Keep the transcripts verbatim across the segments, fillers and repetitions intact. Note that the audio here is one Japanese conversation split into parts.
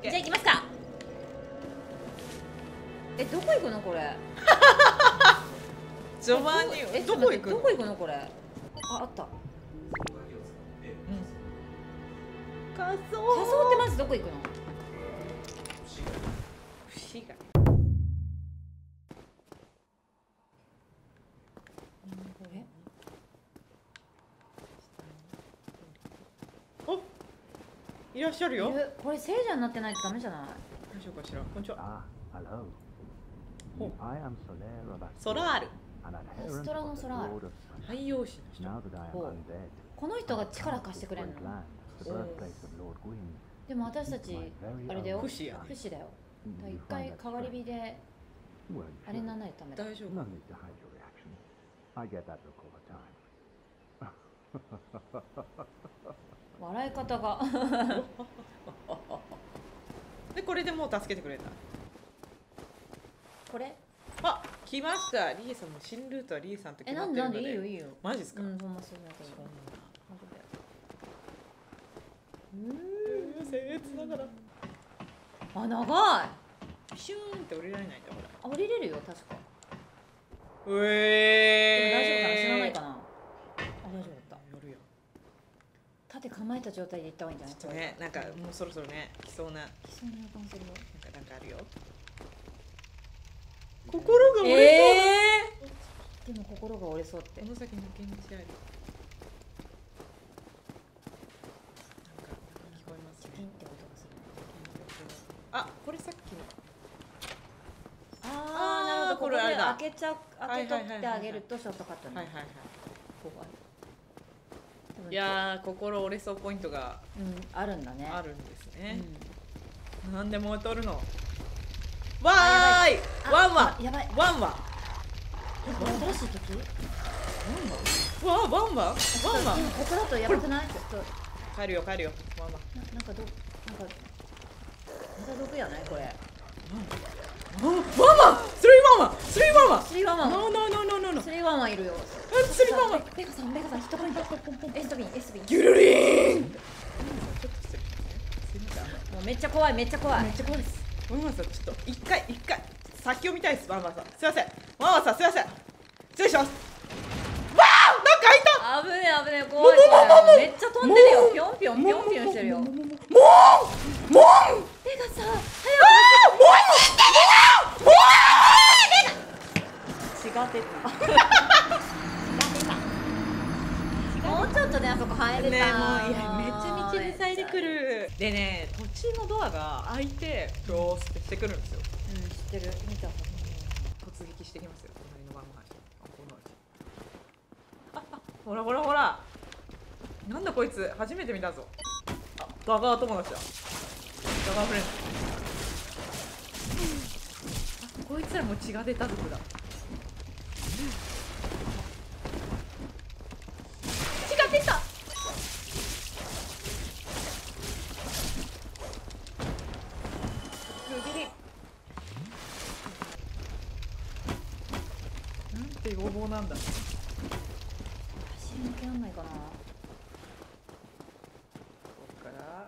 じゃあ行きますか。え、どこ行くのこれ。 序盤にえ、 どこ行くの？ どこ行くのこれ。あ、あった。 仮想。 仮装ってまずどこ行くの？ 不思議。 え？ お、いらっしゃるよ。 え、これ聖者になってないとダメじゃない？ 大丈夫かしら。こんにちは。 Ah, hello. Oh. I am Solera Bastard, ソラール。 an adherent Astora no of the Solar. Lord of Sun. 太陽神の人。 Now that I am Oh. undead, この人が力貸してくれるの。 Great land, the Oh. birthplace of Lord Gwyn. でも私たちあれだよ。 不死や。 不死だよ。 You 一 find 回 that 変わり strange? 火で Well, あれに sure. ならないとダメだ。 大丈夫。 No need to hide your reaction. I get that look all the time. 笑い方が。 でこれでもう助けてくれた。 これ？ あ、来ました。リエさんも新ルートはリエさんとえ、なんでなん決まってるので。 でいいよいいよ。 マジですか？ うん、ほんまそうだけど。 そうなんだ。 本当だよ。 うん、僭越ながら。 あ、長い。 シューンって降りられないんだほら。 あ、降りれるよ確か。 うでもえー。 大丈夫かな、知らないかな。あ、大丈夫だった。 やるよ。 縦構えた状態で行った方がいいんじゃない？ ちょっとね、なんかもうそろそろね、来そうな、なんか来そうな予感するよ。 なんかあるよ。心が折れそうだ。 でも心が折れそうって。 この先抜け道ある。なんか聞こえますね。 ピンって音がする。 あ、これさっきの。 ああ、なるほど。ここれあれだ開けちゃ開けとってあげるとショートカットになる。 はいはいはい。 ここが多分いやー、心折れそうポイントがうんあるんだね。 あるんですうね。 ん。 なんでも取るの。わーい。ワンワン。 やばい。 ワンワン。 新しい時？ わあ、ワンワン。ワンワン。 今ここだとやばくない？ちょっと帰るよ帰るよ。ワンワン。 ななんかどなんかまた毒やないこれ。 ワンワン。スリーワンワン。スリーワンワン。 スリーワンワン。 ノーノーノーノーノーノー。 スリーワンワンいるよ。 スリーワンワン。 ベカさんベカさんヒットポイントポンポンポンエストビンエストビン。 ギュルリーン。ちょっと失礼しますね。すみません。 もうめっちゃ怖いめっちゃ怖い。 めっちゃ怖いです。ワンワンさん、ちょっと一回一回先を見たいです。ワンワンさん、すいません。ワンワンさん、すいません。失礼します。わあ、なんか開いた。 危ねえ危ねえ怖い怖い。めっちゃ飛んでるよ。ぴょんぴょんぴょんぴょんしてるよ。 もうもうベカさん早く違ってた。もうちょっとねあそこ入れた。 ね、もういやめっちゃ道で塞いでくる。でね、途中のドアが開いてクロースってしてくるんですよ。 うん知ってる見た。 突撃してきますよ。隣のワンワン。あ、このああ、ほらほらほら。なんだこいつ、初めて見たぞ。あ、ダガー友達だ。ダガーフレンド。あ、こいつらも血が出た族だ。血が出た。ギリ。なんて要望なんだ。 走り抜けらんないかな。 ここから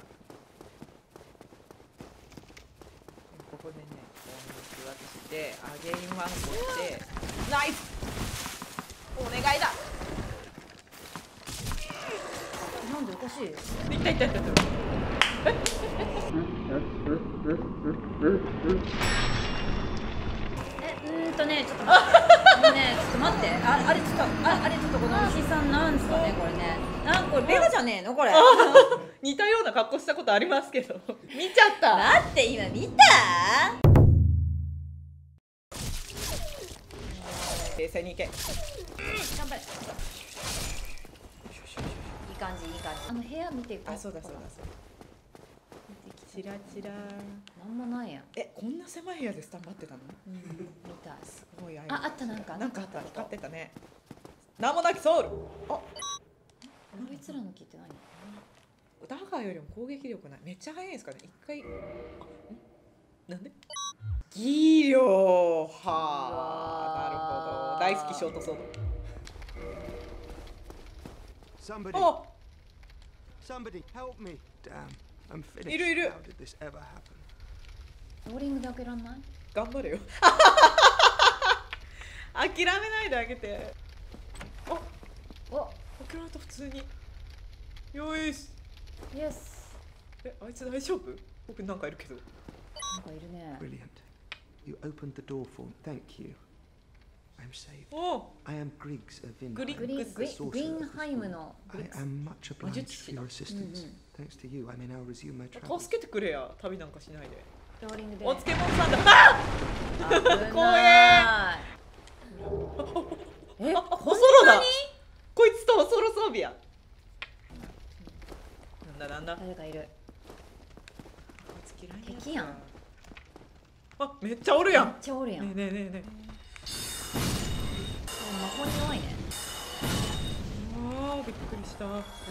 ここでね、こう渡してアゲインワンをしてナイス。お願いだ。 なんでおかしい？ いったいったいったいった。 えうーんとねちょっと待ってもうねちょっと待ってああれちょっとああれちょっとこの石さんなんですかねこれねなんこれベガじゃねえのこれ。 似たような格好したことありますけど見ちゃった。 待って今見た？ 冷静にいけ。 頑張れ。いい感じいい感じ。あの部屋見ていこう。 あ、そうだそうだそうだ。チラチラ。 なんもないやん。 え、こんな狭い部屋でスタンバってたの？ うん見たい。 すごい。 ああったなんかなんかあった光ってたね。名もなきソウル。あ、 こいつらの木って何？ ダガーよりも攻撃力ない。めっちゃ速いんですかね。一回。あ、んなんで？技量はあ、なるほど。大好きショートソード。 Somebody, あ、 somebody help me. Damn, I'm finished. いるいる。 How did this ever happen? ローリングで開けらんない？ 頑張れよ諦めないであげて。あ、 お、 開けられた普通に。よーし。 イエス。 え、あいつ大丈夫？僕なんかいるけど。 なんかいるね。 Brilliant. You opened the door for me. Thank you. I'm saved. おお。 I am Griggs of Vinheim. グリグリグリグリーンハイムの I am much obliged for your assistance. Mhm. Thanks to you, I may now resume my travels. 助けてくれや。旅なんかしないで。 ローリングで。 お漬物さんだ。あ危怖ない。え、 あ、 こホソんなにロだ。こいつとホソロ装備や。なんだなんだ。 誰かいる。 こいつ嫌いなやつ敵やん。 あ、めっちゃおるやん。 めっちゃおるやん。 ねえねえねえね魔法に弱いね。 え。わあ、びっくりした。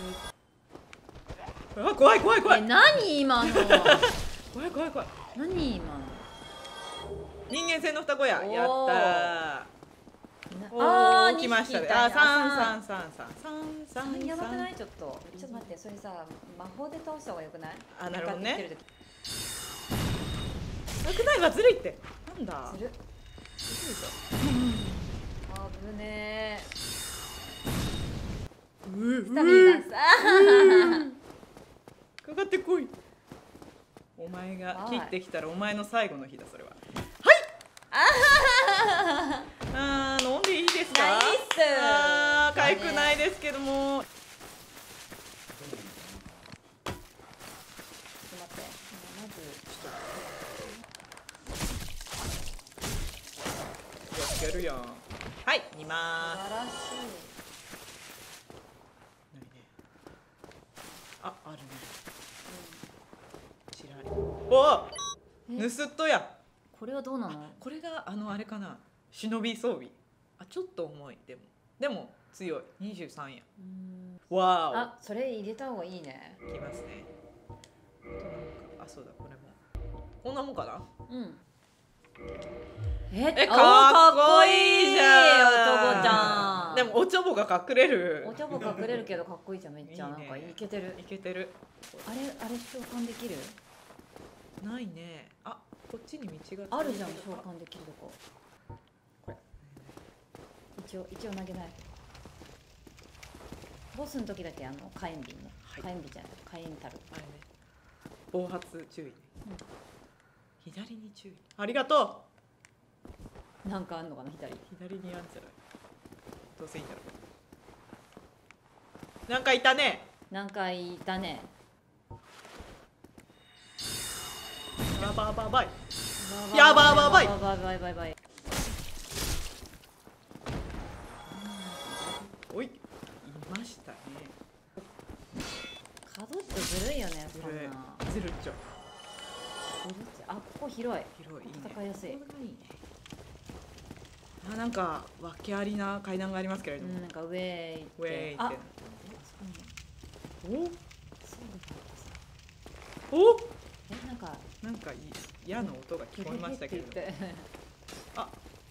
あ、怖い怖い怖え、 い。 何今の。 怖い怖い怖い。 何今の。 人間製の双子や。 おーやったー。 あー、 来ましたね。あ、 にひきいたね三三三三三三やばくない三。 ちょっと。ちょっと待って、それさ、魔法で倒した方がよくない？ あ、なるほどね向かってきてるなくないわ、ずるいって。なんだ。 時ずる。 ずるいぞ。 危ねうえ。 うスタミナさ。 かかってこい。お前がはい切ってきたらお前の最後の日だそれは。あー、飲んでいいですか？ ナイスあー、かゆくないですけども。 ちょっと待って。まずやってやるやん。はい、煮まーす。 素晴らしないね。あ、あるね。ちらり。おい。 お、盗っ人や。 これはどうなの？ これがあのあれかな。忍び装備。あ、ちょっと重いでも。でも強い。二十三や。 うんわーあ、それ入れた方がいいね。 お。きますね。あとなんか、あ、そうだ、これも。こんなもんかな。 うん。え、 え、 おかっこいいじゃん。 男ちゃん。 でもおちょぼが隠れる。 おちょぼ隠れるけどかっこいいじゃん、めっちゃ。 いいねなんかいけてるい。けてる。 あれ、あれ召喚できる？ ないね。あ、こっちに道が。 あるじゃん、召喚できるとこ。これ。一応、一応投げない。ボスの時だけあの火炎瓶ね。 はい火炎瓶じゃない、火炎タル。 あれね。暴発注意ね。左に注意。ありがとなんかあんのかな、左。 う。左にあんじゃない。どうせいいんだろう。なんかいたね。 なんかいたね。 やばばばい。やばばばいやばばいばいばい。 おい。いましたね。 角ってずるいよね、 ずそんな。 るい。ずるっちょ。 ずるっちゃあ、ここ広い。 広い。いいね。 戦いやすい。 これがいいね。あ、なんか訳ありな階段がありますけれども。 うん、なんか上へ行って。 ウェイって。 あ、 お。 そうだったさ。 お。 え、なんか。 なんかいい矢の音が聞こえましたけれども。 ゲゲゲって言ってあ。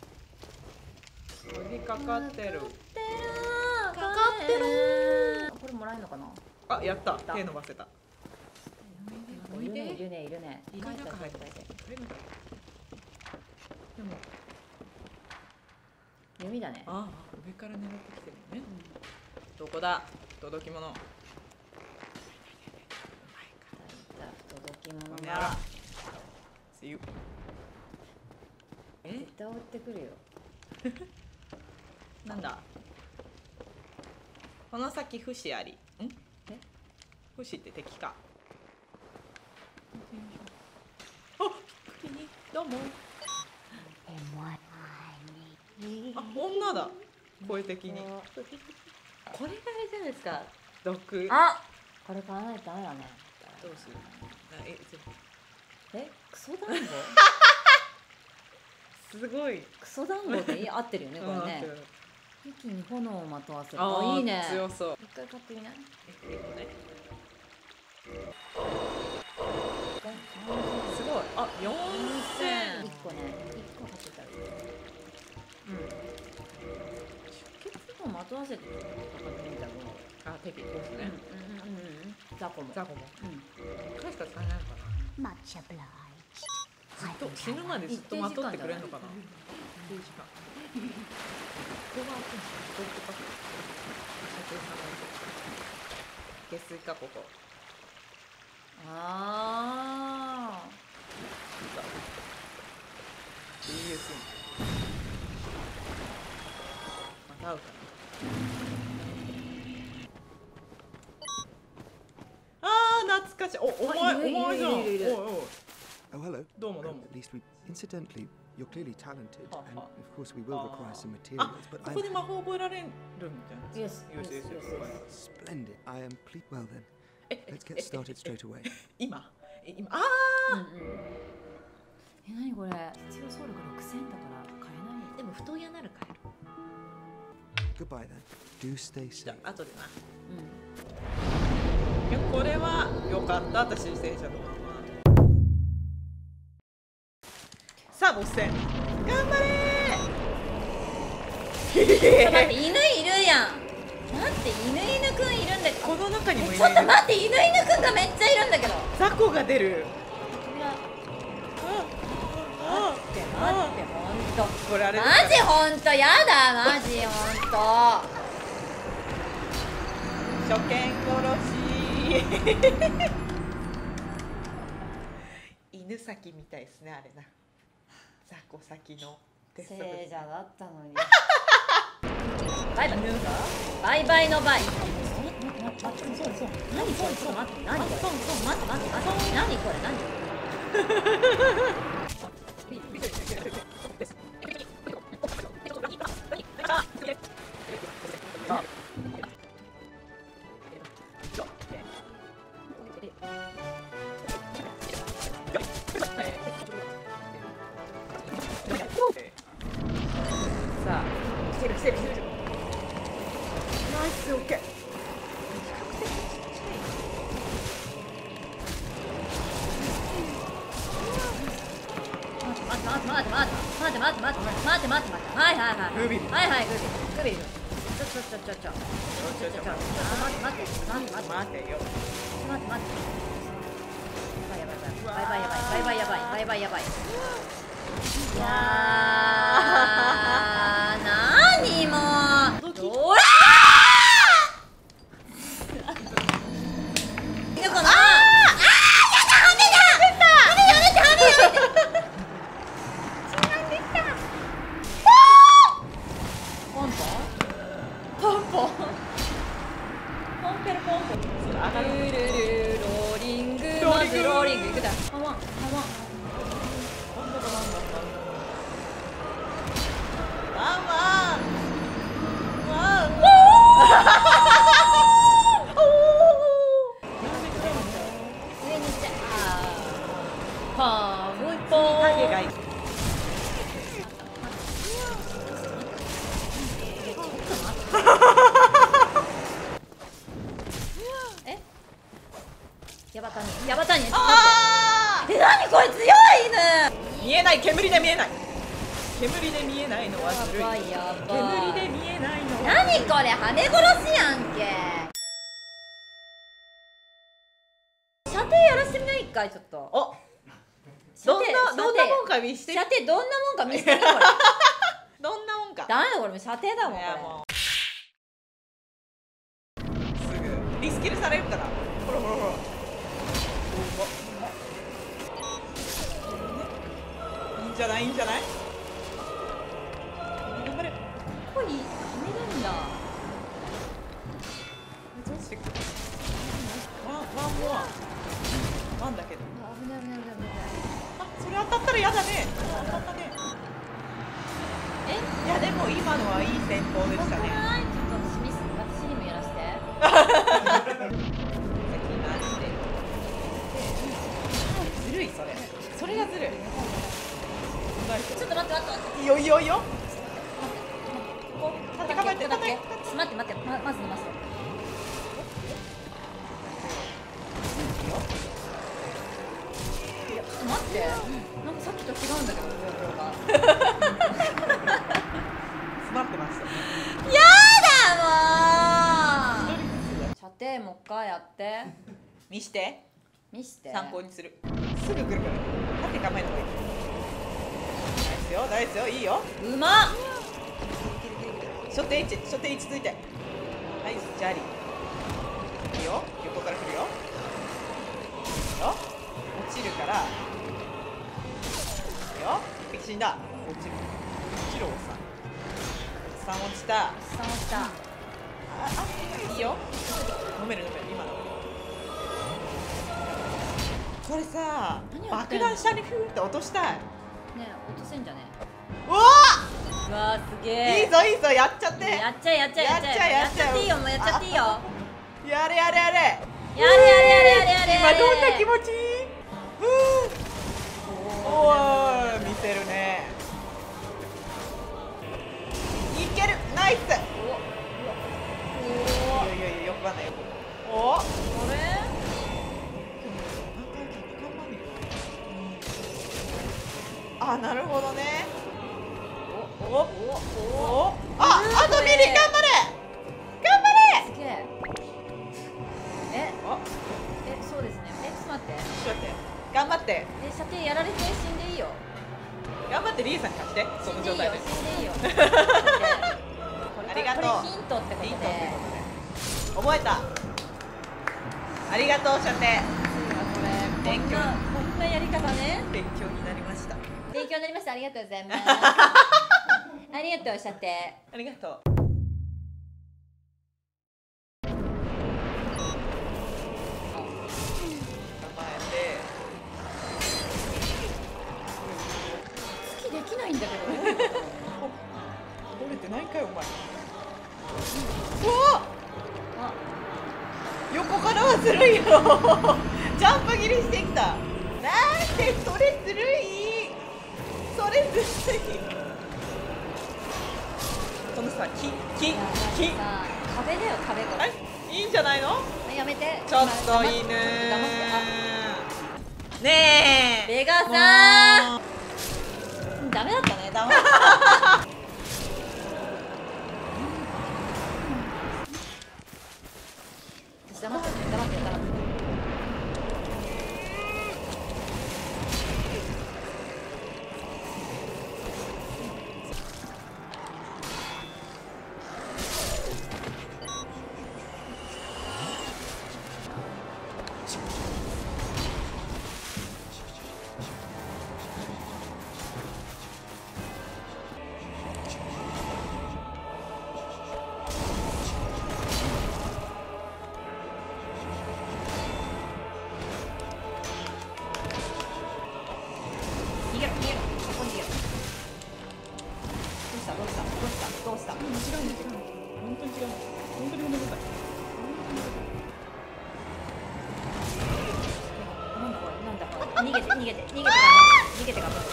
飛びかかってる。 かかかってる。 これもらえるのかな。 あ、やった。 た手伸ばせた。 いるね、いるね、いるね。 意外と入って書いて書いてでも、 弓だね。 ああ、上から狙ってきてるのね。どこだ。届き物。 届き物この野郎が。 See you。え、 絶対追ってくるよ。 なんだ。この先不死あり。ん？ え？ 不死って敵か。あ、びっくりに。どうも。あ、女だ。声的に。 これがあれじゃないですか。 毒。 あ、これ買わないとダメだね。 どうする。あ、え、ちょっえ、クソ団子？ とすごい。 クソ団子でいい合ってるよね、これね。一気に炎をまとわせる。 ああ、いいね。 強そう。 一回買ってみない？ え、でもね。すごい。あ、四千。 一個ね、一個買ってたらいい。 うん。 出血をまとわせて買ってみたらどう？ あ、敵ですね。 うんうんうんうん。ザコも。 ザコも。 うん。 一回しか使えないのかな。 Much obliged. ずっと死ぬまでずっとまとってくれるのかな。一定時間。ここが開くんですか。ここか。射程さんがいて。下水かここ。 ああ。 リユース。また会うかな。ああ懐かしい。おお前お前じゃん。おいおい。 Oh, hello. どうもどうも。 At least we. Incidentally, you're clearly talented, Ha, and ha. of course we will require some あ materials. But そ I'm こで魔法覚えられるみたいな。 Yes, Yes, yes, yes, yes. splendid. I am pleased. Well then, え let's get started straight away. 今え今ああ。 うんうん。え、なにこれ。必要総力ろくせんだから買えない。 でも布団屋なら買える。 Goodbye then. Do stay じゃ safe. あ後でな。 うん。 いやこれは良かった私戦車のまま。さあボス戦頑張れー。 待って犬いるやん。待って犬犬くんいるんだけど。 この中にもいる。 ちょっと待って犬犬くんがめっちゃいるんだけど。 雑魚が出る。 待って待ってほんと。 これあれマジほんとやだマジほんと。 初見殺し犬先みたいですねあれな。雑魚先の鉄則。 聖者だったのに。バイバイ。バイバイのバイ。待って待って待って。そうそう。何これちょっと待って。何これ。そうそう待って待って待って。何これ何。 さあ来てる来てる来てる。ナイスオッケー。 待って待って待って待って待って待って待って待って待って待ってはいはいはいグビルはいはいグビルグビルちょちょちょちょちょちょちょちょちょ待って待って待って待って待てよ。 待って待ってやばいやばいやばいバイバイやばいバイバイやばいバイバイやばいいやーなにもうどらーいるかなあーあーやだ羽だ羽やめて羽やめてポンポンポンポンポンペルポンポンルルルルローリングまずローリングいくだハワンハワンワンワンワン上に行っちゃうパーンポン影がいる。 えヤバタニヤバタニあえ、なにこれ強いー見えない煙で見えない煙で見えないのはずるい。 やばいやばい煙で見えないの犬はなにこれ羽殺しやんけ射程やらせてみない一回ちょっとお射程どんな射程どんなもんか見して射程どんなもんか見せてみこれどんなもんか。 ダメだこれ射程だもんいやこもうすぐリスキルされるからほらほらほらいいんじゃないいいんじゃない頑張れれここに羽なんだどうしてくるワンワンモアワンだけど危ない危ない危ない危ないあそれ当たったら嫌だね当たったねえいやでも今のはいい戦法でしたねちょっと私ミス私にもやらせて先回してずるいそれそれがずるいちょっと待って待って待っていいよいいよいいよここ立って構えてここだけ立って待って待ってままずまずいやちょっと待ってなんかさっきと違うんだけど状況が詰まってましたやだもう射程もう一回やって見して見して参考にするすぐ来るから立て構えた方がいい。ナイスよナイスよ、いいよ。 うまっ。 初手いち、初手いちついて。はい、ジャリ。いいよ、横から来るよ。よ、落ちるから。よ、一匹死んだ。落ちる。落ちるおっさん。おっさん落ちた。 さあ落ちた。 あ、あ、いいよ。飲める飲める、今の。これさ、 何やってんの爆弾下にフーって落としたい。 ねえ落とせんじゃねうわえ。うわーすげー、 え。 いいぞいいぞ、やっちゃって。 やっちゃえやっちゃえやっちゃえやっちゃえやっちゃっていいよ、もうやっちゃっていいよ。ややれやれやれ。 れやれやれやれやれ。 今どんな気持ちいい？ふう。おー、見せるね。いける、ナイス。いやいやいや、よくわかんないよ。お、 あれあ、なるほどね。お、お、 おお、あ、あとミリ、頑張れ。頑張れ。 すげえ。えあ、 えそうですね。えちょっと待って。 ちょっと待って。頑張って。 え射程やられて死んでいいよ。 頑張ってリーさんに貸して。その状態で。 死んでいいよ。死んでいいよ。 ありがとう。 これヒントってことで。 ヒントってことで。覚えた。ありがとう、射程。 これ勉強こんなこんなやり方ね。 勉強になりました。 勉強になりました。ありがとうございます。ありがとう射程。 ありがとう。構えて。 好きできないんだけど。 折れてないかよ、お前。うわ、 あ横からはずるいよ。ジャンプ切りしてきた。なんでそれずるい。それずるい。このさ、木、木、 いや木。 さ壁だよ壁こあれ。 れ、いいんじゃないの。 やめて。 ちょっと犬。ねえ。 ベガさもん。ダメだったね。ダメ。黙って黙って黙って。逃げろ逃げろ。ここに逃げろ。どうしたどうしたどうしたどうした。 違う違う。本当に違う。本当にごめんなさい。 なんだこれなんだこれ。逃げて逃げて逃げて逃げて頑張る。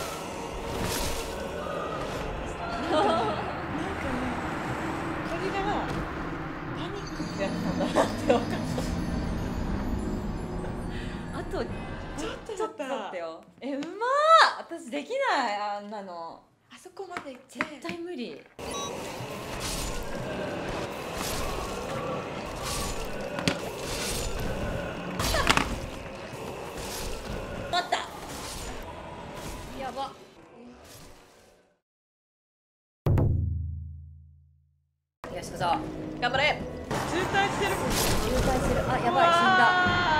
これがパニックってやつなんだなって分かった。 あとちょっとちょっとだったよ。え、うまー。私できないあんなの。 あそこまで行って絶対無理。待った。やば。よし、行くぞ。 頑張れ。渋滞してる。 渋滞してる。あ、やばい、死んだ。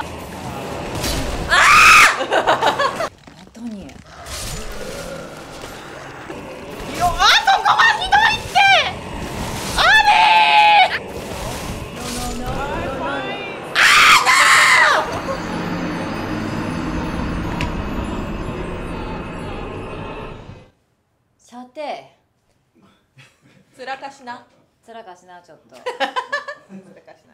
本当に。 よ、あ、そこはひどいって。あれー。 射程。 つらかしな。 つらかしな、ちょっと。 つらかしな。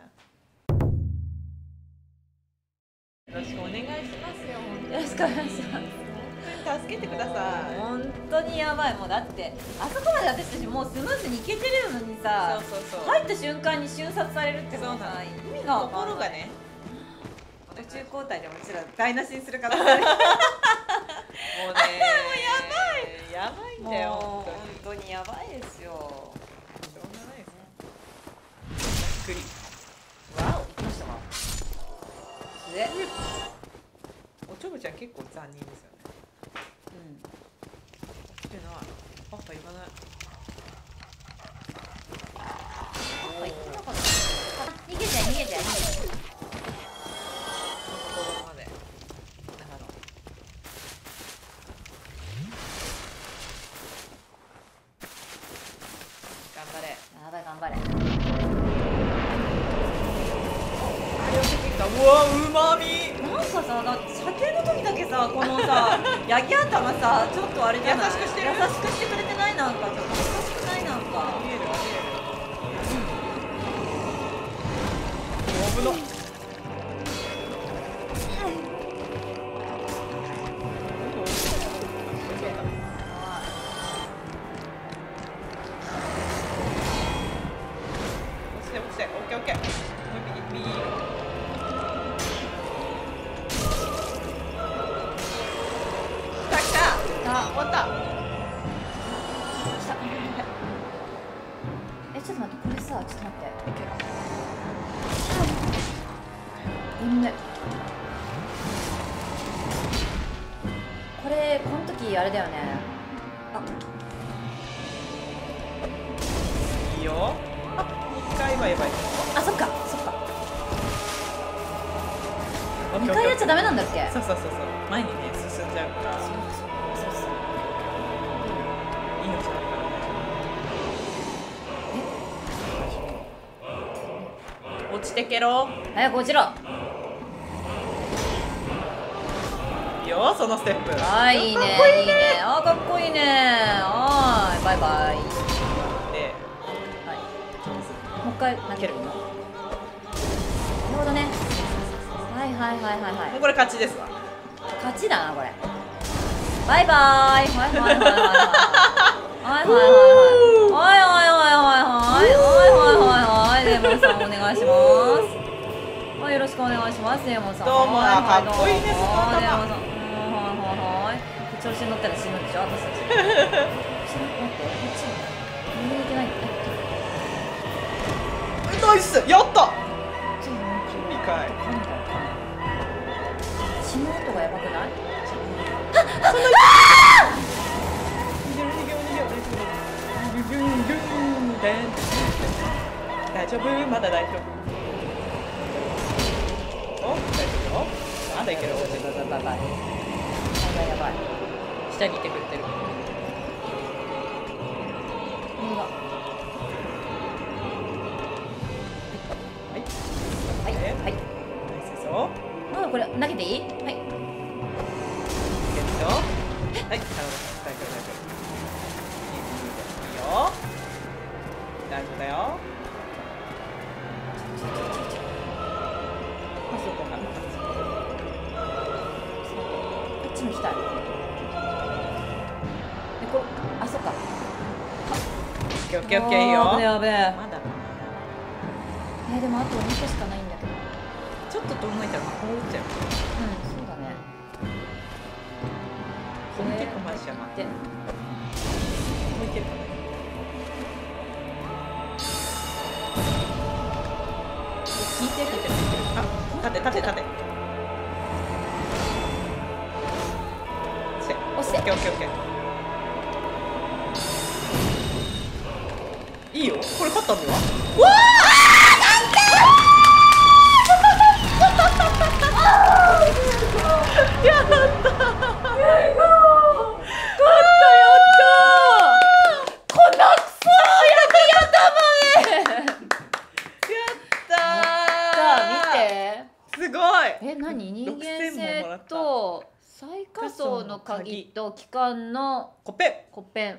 よろしくお願いしますよ。 よろしくお願いします。 助けてください。 本当にやばい。もうだってあそこまで私たちもうスムーズに行けてるのにさ、 そうそうそう。 入った瞬間に瞬殺されるってそうなのさ、意味とが分かんない。 ころがね。 途中交代でもちろん台無しにする可能性ある。 もうね。もうやばい。やばいんだよ。 もう本本当にやばいですよ。 当に。しょうがないですね。びっくり。わお。 行きましたか。え、 おちょぶちゃん結構残忍ですよね。 来てない。パパ行かない。 あ、行かなかった。逃げて逃げて逃げて。 ここまで。長野。頑張れ。 やばい頑張れ。 うわ、うまみ。 なんかさ、だって酒の時だけさ、このさ、ヤギ頭さ、ちょっとあれじゃない。 優しくしてる。 優しくしてくれてない、なんかちょっと優しくないなんか。 見える見える。危なっ。落ちて落ちて、オッケーオッケー。右右。 あ、 終わった。 え、ちょっと待って、これさ、ちょっと待って。ごめん。これ、この時あれだよね。あ、 いいよ。あ、一回はやばい。 あ、そっか、そっか。二回やっちゃダメなんだっけ？ そうそうそうそう。前にね進んじゃうから。 そうそうそうそう。 命あるからね。落ちてけろ。 早く落ちろ。 いいよ、そのステップ。 はい、いいね、いいね。あ、かっこいいね。はい、バイバイ。 で、 はい。もう一回投げるの。なるほどね。はいはいはいはいはい。 もうこれ勝ちですわ。 勝ちだなこれ。バイバイ。はいはいはいはいはい。はいはいはいはい。はいはいはいはいはい。はいはいはいはい。デーモンさんお願いします。はい、よろしくお願いします。デーモンさん。 どうも、 はいはいかっこいいです。 どうもデーモンさん。はいはいはいはい。調子に乗ったら死ぬでしょ私たち。待って、こっち。右に行けない。 ナイス、やった。 ちょっとにかい。 血の音がやばくない？ 大丈夫、まだ大丈夫。お、大丈夫よ。まだいける。 バイバイバイバイバイ。やばいやばい。 下にいてくれてる。はい。 はいはい。 ナイスぞ。 まだこれ投げていい？はい。 いいよ。はい、大丈夫大丈夫。いいよ。大丈夫だよ。あそこかな。 こっちに来たい。え、これ、あ、そっか。 オッケーオッケーオッケーいいよ。 やべえやべえ。 まだ。 え、でもあとにこしかないんだけど。 ちょっと遠のいたらこう打っちゃう。 うん、そうだね。 これ結構マジじゃな。 で、 もういけるかな。 聞いてる聞いてる聞いてる。あ、立て立て立て。 押して。 オッケーオッケーオッケー。いいよ。これ勝ったんだよ。わあ！やった。 え、何？人間性と最下層の鍵と機関のコッペン。 コッペン。 や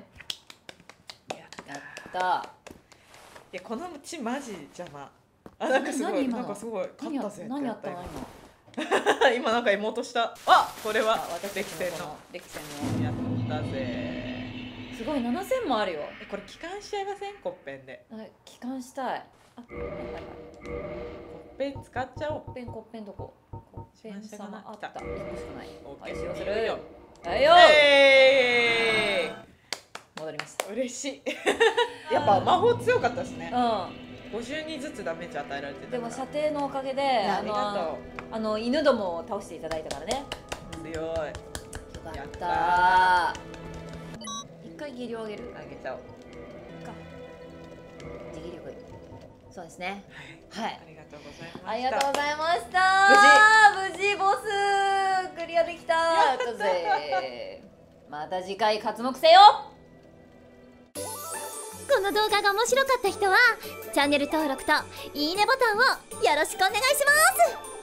った。 いや、この血マジ邪魔。あ、なんかすごい、なんかすごい勝ったぜ。 何やったの今。今なんか妹した。あ、これは私歴戦の。 歴戦の。 やったぜ。 すごいななせんもあるよ。 え、これ帰還しちゃいません？コッペンで。 帰還したい。あ、はいはいはい。 コッペン使っちゃおう。 コッペンコッペンどこ？コッペン様あった。一個しかない。 オッケー。 使用する。 よ。 はいよ。 えー。戻りました。 嬉しい。やっぱ魔法強かったですね。 うん。 五十にずつダメージ与えられてた。 でも射程のおかげで、 ありがとう。 あの犬どもを倒していただいたからね。 強い。 よかっやった一回技量上げるあげちゃおう。 か持久力そうですねはい、 はいありがとうございました。 ありがとうございました無事ボスクリアできたやったぜまた次回活目せよ。 この動画が面白かった人はチャンネル登録といいねボタンをよろしくお願いします。